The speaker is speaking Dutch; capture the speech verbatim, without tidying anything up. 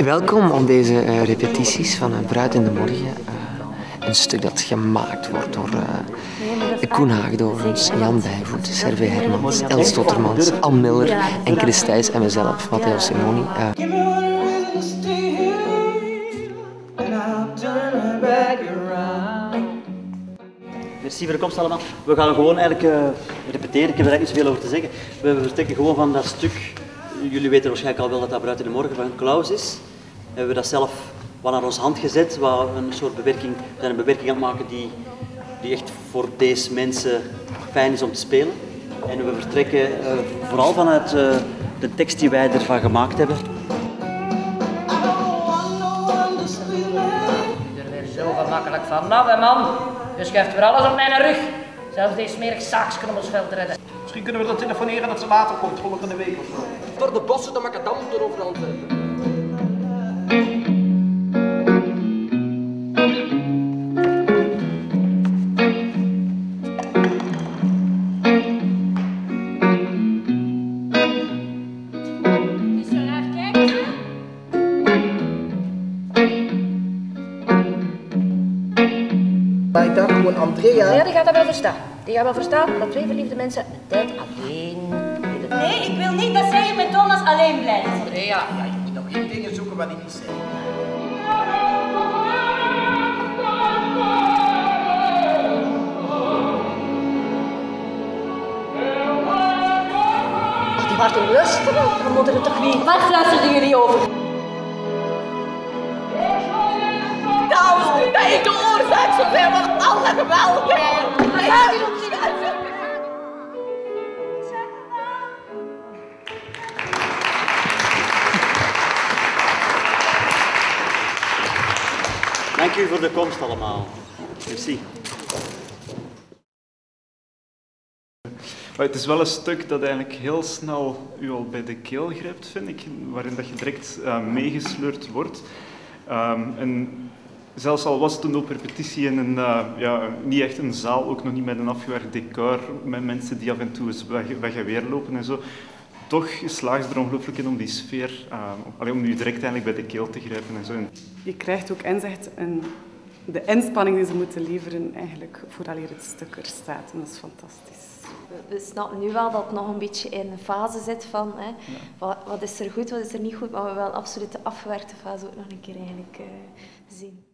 Welkom op deze uh, repetities van uh, Bruid in de Morgen. Uh, een stuk dat gemaakt wordt door uh, Koen Haagdorens, Jan Bijvoet, Servé Hermans, Els Stottermans, Ann Miller en Chris Thijs en mezelf, Matteo Simoni. Uh. Merci voor de komst allemaal. We gaan gewoon eigenlijk uh, repeteren, ik heb er eigenlijk niet zoveel over te zeggen. We vertrekken gewoon van dat stuk. Jullie weten waarschijnlijk al wel dat dat Bruid in de Morgen van Claus is. We hebben dat zelf wat naar onze hand gezet, wat een soort bewerking, we zijn een bewerking aan het maken die, die echt voor deze mensen fijn is om te spelen. En we vertrekken uh, vooral vanuit uh, de tekst die wij ervan gemaakt hebben. Je er weer zo gemakkelijk van. Nou, hè, man, je schuift weer alles op mijn rug. Zelfs deze smerig zaakje om ons veld te redden. Misschien kunnen we dat telefoneren dat ze later komt, volgende week of zo. Door de bossen, de macadam er overal zetten. Maar ik dacht gewoon Andrea. Ja, die gaat dat wel verstaan. Die gaat wel verstaan dat twee verliefde mensen een tijd alleen willen. Nee, ik wil niet dat zij met Thomas alleen blijft. Andrea, ja, je moet nog geen dingen zoeken wat ik niet zeg. Ach, die was toch luisteren? We moeten het toch niet. Waar luisterden jullie over? Nou, dat is de oorzaak zoveel van alle geweld. Wat gaat hier om? Dank u voor de komst allemaal. Merci. Maar het is wel een stuk dat eigenlijk heel snel u al bij de keel grijpt, vind ik, waarin dat je direct uh, meegesleurd wordt. Um, en zelfs al was het toen op repetitie in een, uh, ja, niet echt een zaal, ook nog niet met een afgewerkt decor, met mensen die af en toe eens weg, weg en weer lopen en zo, toch slaagt er ongelooflijk in om die sfeer, uh, allee, om u direct eigenlijk bij de keel te grijpen en zo. Je krijgt ook inzicht in de inspanning die ze moeten leveren eigenlijk vooraleer het stuk er staat. En dat is fantastisch. We snappen nu wel dat het nog een beetje in een fase zit van hè, ja. wat, wat is er goed, wat is er niet goed, maar we willen absoluut de afgewerkte fase ook nog een keer eigenlijk uh, zien.